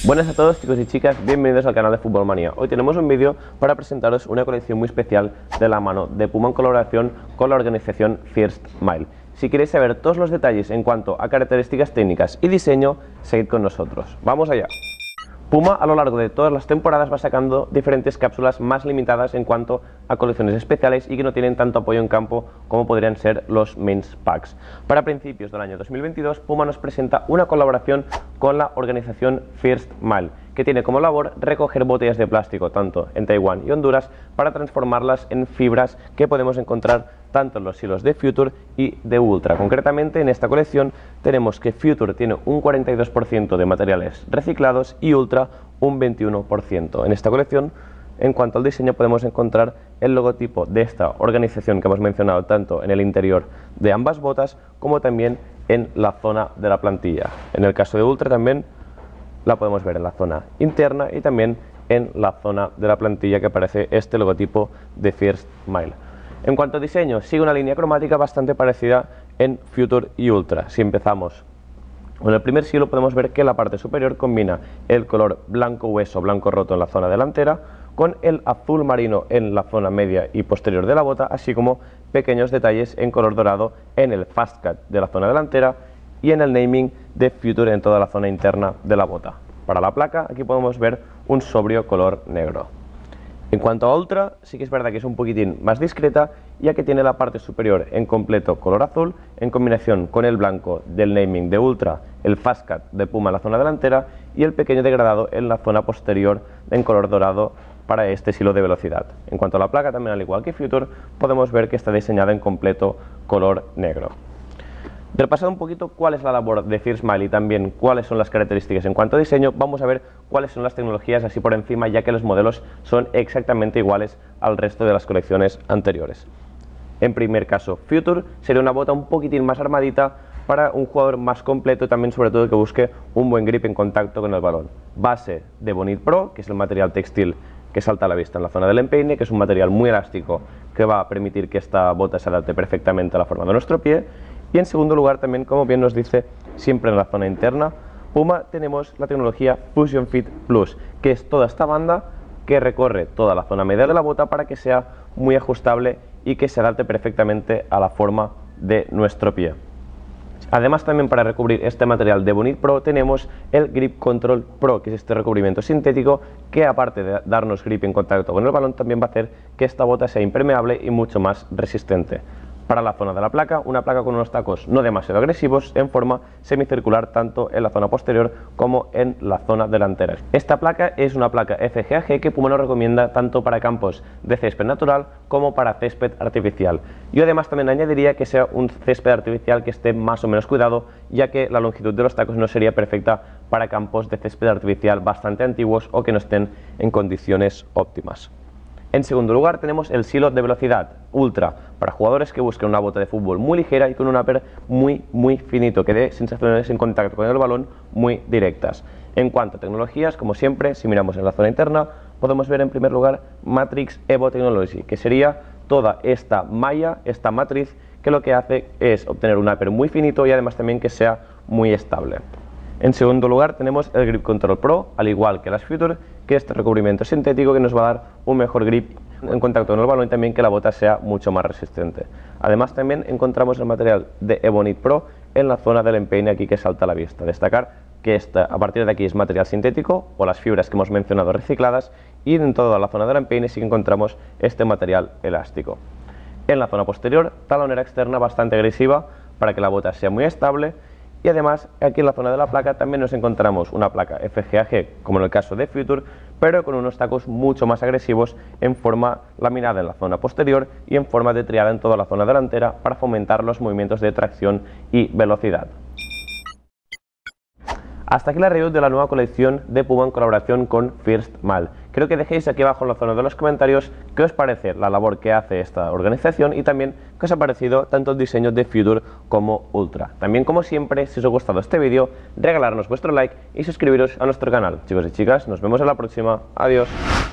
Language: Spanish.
Buenas a todos chicos y chicas, bienvenidos al canal de Fútbol Manía. Hoy tenemos un vídeo para presentaros una colección muy especial de la mano de Puma en colaboración con la organización First Mile. Si queréis saber todos los detalles en cuanto a características técnicas y diseño, seguid con nosotros. ¡Vamos allá! Puma a lo largo de todas las temporadas va sacando diferentes cápsulas más limitadas en cuanto a colecciones especiales y que no tienen tanto apoyo en campo como podrían ser los Men's Packs. Para principios del año 2022, Puma nos presenta una colaboración con la organización First Mile, que tiene como labor recoger botellas de plástico tanto en Taiwán y Honduras para transformarlas en fibras que podemos encontrar tanto en los silos de Future y de Ultra. Concretamente en esta colección tenemos que Future tiene un 42% de materiales reciclados y Ultra un 21%. En esta colección, en cuanto al diseño, podemos encontrar el logotipo de esta organización que hemos mencionado tanto en el interior de ambas botas como también en la zona de la plantilla. En el caso de Ultra también la podemos ver en la zona interna y también en la zona de la plantilla que aparece este logotipo de First Mile. En cuanto a diseño, sigue una línea cromática bastante parecida en Future y Ultra. Si empezamos con el primer silo, podemos ver que la parte superior combina el color blanco hueso, blanco roto en la zona delantera, con el azul marino en la zona media y posterior de la bota, así como pequeños detalles en color dorado en el Fast Cut de la zona delantera y en el naming de Future en toda la zona interna de la bota. Para la placa, aquí podemos ver un sobrio color negro. En cuanto a Ultra, sí que es verdad que es un poquitín más discreta, ya que tiene la parte superior en completo color azul, en combinación con el blanco del naming de Ultra, el Fast Cut de Puma en la zona delantera y el pequeño degradado en la zona posterior en color dorado para este silo de velocidad. En cuanto a la placa, también al igual que Future, podemos ver que está diseñada en completo color negro. Repasando un poquito cuál es la labor de First Mile y también cuáles son las características en cuanto a diseño, vamos a ver cuáles son las tecnologías así por encima, ya que los modelos son exactamente iguales al resto de las colecciones anteriores. En primer caso, Future sería una bota un poquitín más armadita para un jugador más completo y también sobre todo que busque un buen grip en contacto con el balón. Base de Bonit Pro, que es el material textil que salta a la vista en la zona del empeine, que es un material muy elástico que va a permitir que esta bota se adapte perfectamente a la forma de nuestro pie. Y en segundo lugar también, como bien nos dice siempre en la zona interna, Puma tenemos la tecnología Fusion Fit Plus, que es toda esta banda que recorre toda la zona media de la bota para que sea muy ajustable y que se adapte perfectamente a la forma de nuestro pie. Además, también para recubrir este material de Bonit Pro tenemos el Grip Control Pro, que es este recubrimiento sintético que, aparte de darnos grip en contacto con el balón, también va a hacer que esta bota sea impermeable y mucho más resistente. Para la zona de la placa, una placa con unos tacos no demasiado agresivos en forma semicircular tanto en la zona posterior como en la zona delantera. Esta placa es una placa FGAG que Puma nos recomienda tanto para campos de césped natural como para césped artificial. Yo además también añadiría que sea un césped artificial que esté más o menos cuidado, ya que la longitud de los tacos no sería perfecta para campos de césped artificial bastante antiguos o que no estén en condiciones óptimas. En segundo lugar tenemos el silo de velocidad Ultra, para jugadores que busquen una bota de fútbol muy ligera y con un upper muy finito, que dé sensaciones en contacto con el balón muy directas. En cuanto a tecnologías, como siempre, si miramos en la zona interna, podemos ver en primer lugar Matrix Evo Technology, que sería toda esta malla, esta matriz, que lo que hace es obtener un upper muy finito y además también que sea muy estable. En segundo lugar tenemos el Grip Control Pro, al igual que las Future, que es este recubrimiento sintético que nos va a dar un mejor grip en contacto con el balón y también que la bota sea mucho más resistente. Además también encontramos el material de Ebonit Pro en la zona del empeine aquí que salta a la vista. Destacar que a partir de aquí es material sintético o las fibras que hemos mencionado recicladas y en toda la zona del empeine sí que encontramos este material elástico. En la zona posterior, talonera externa bastante agresiva para que la bota sea muy estable. Y además, aquí en la zona de la placa también nos encontramos una placa FGAG, como en el caso de Future, pero con unos tacos mucho más agresivos en forma laminada en la zona posterior y en forma de triada en toda la zona delantera para fomentar los movimientos de tracción y velocidad. Hasta aquí la review de la nueva colección de Puma en colaboración con First Mile. Creo que dejéis aquí abajo en la zona de los comentarios qué os parece la labor que hace esta organización y también qué os ha parecido tanto el diseño de Future como Ultra. También, como siempre, si os ha gustado este vídeo, regalarnos vuestro like y suscribiros a nuestro canal. Chicos y chicas, nos vemos en la próxima. Adiós.